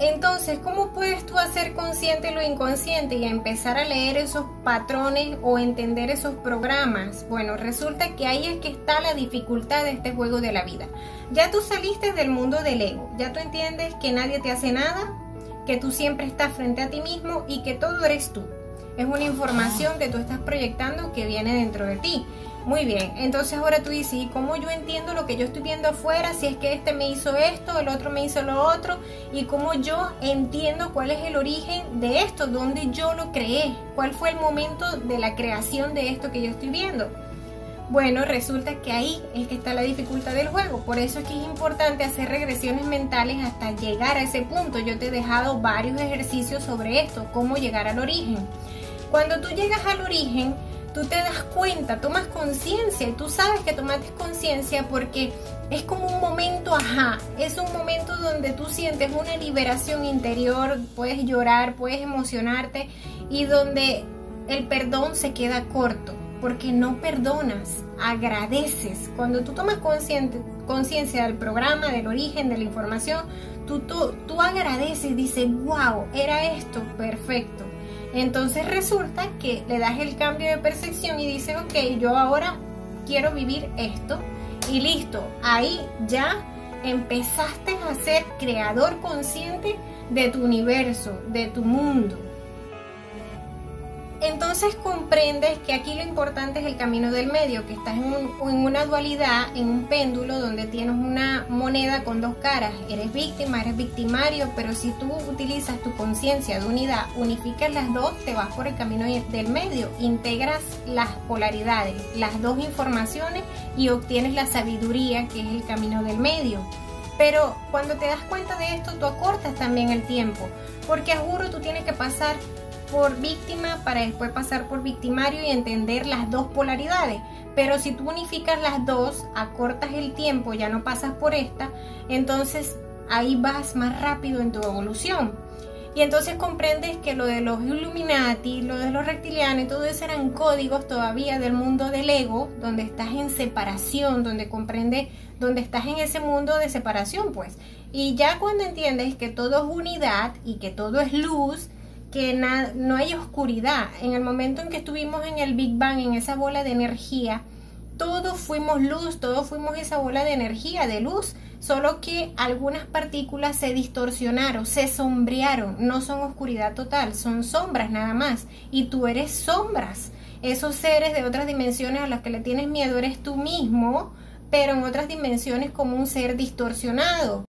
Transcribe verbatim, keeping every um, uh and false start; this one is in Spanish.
Entonces, ¿cómo puedes tú hacer consciente lo inconsciente y empezar a leer esos patrones o entender esos programas? Bueno, resulta que ahí es que está la dificultad de este juego de la vida. Ya tú saliste del mundo del ego, ya tú entiendes que nadie te hace nada, que tú siempre estás frente a ti mismo y que todo eres tú. Es una información que tú estás proyectando que viene dentro de ti. Muy bien, entonces ahora tú dices, ¿y cómo yo entiendo lo que yo estoy viendo afuera? Si es que este me hizo esto, el otro me hizo lo otro, y cómo yo entiendo cuál es el origen de esto, dónde yo lo creé, cuál fue el momento de la creación de esto que yo estoy viendo. Bueno, resulta que ahí es que está la dificultad del juego, por eso es que es importante hacer regresiones mentales hasta llegar a ese punto. Yo te he dejado varios ejercicios sobre esto, cómo llegar al origen. Cuando tú llegas al origen, tú te das cuenta, tomas conciencia, y tú sabes que tomaste conciencia porque es como un momento ajá, es un momento donde tú sientes una liberación interior, puedes llorar, puedes emocionarte y donde el perdón se queda corto, porque no perdonas, agradeces. Cuando tú tomas conciencia del programa, del origen, de la información, tú, tú, tú agradeces, dices, wow, era esto, perfecto. Entonces resulta que le das el cambio de percepción y dices, ok, yo ahora quiero vivir esto y listo, ahí ya empezaste a ser creador consciente de tu universo, de tu mundo. Entonces comprendes que aquí lo importante es el camino del medio, que estás en, un, en una dualidad, en un péndulo donde tienes una moneda con dos caras. Eres víctima, eres victimario, pero si tú utilizas tu conciencia de unidad, unificas las dos, te vas por el camino del medio, integras las polaridades, las dos informaciones y obtienes la sabiduría, que es el camino del medio. Pero cuando te das cuenta de esto, tú acortas también el tiempo, porque a juro tú tienes que pasar por víctima para después pasar por victimario y entender las dos polaridades. Pero si tú unificas las dos, acortas el tiempo, ya no pasas por esta, entonces ahí vas más rápido en tu evolución. Y entonces comprendes que lo de los Illuminati, lo de los reptilianos y todo eso eran códigos todavía del mundo del ego, donde estás en separación, donde comprendes, donde estás en ese mundo de separación, pues. Y ya cuando entiendes que todo es unidad y que todo es luz, que no hay oscuridad, en el momento en que estuvimos en el Big Bang, en esa bola de energía, todos fuimos luz, todos fuimos esa bola de energía, de luz, solo que algunas partículas se distorsionaron, se sombrearon, no son oscuridad total, son sombras nada más, y tú eres sombras. Esos seres de otras dimensiones a los que le tienes miedo eres tú mismo, pero en otras dimensiones como un ser distorsionado.